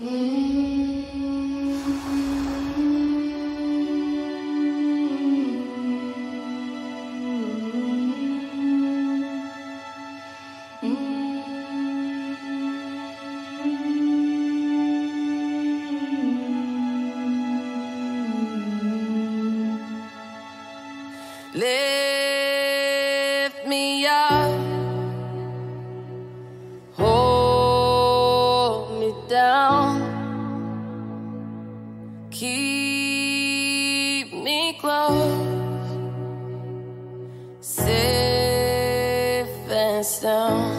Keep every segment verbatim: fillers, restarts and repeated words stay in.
Lift me up, hold me down, keep me close, safe and sound.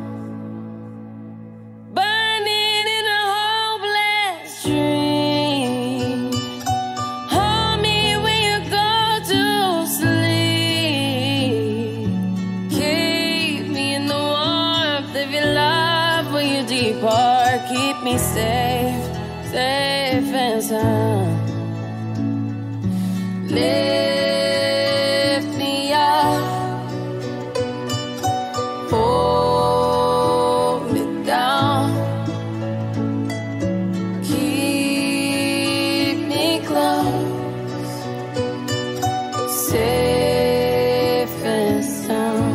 Burning in a hopeless dream, hold me when you go to sleep. Keep me in the warmth of your love when you depart. Keep me safe, safe and sound. Lift me up, hold me down, keep me close, safe and sound.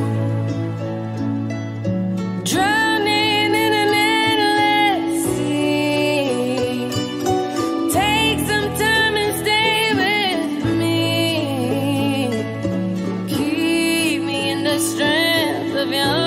Drowning in an endless sea, take some time and stay with me. Keep me in the strength of your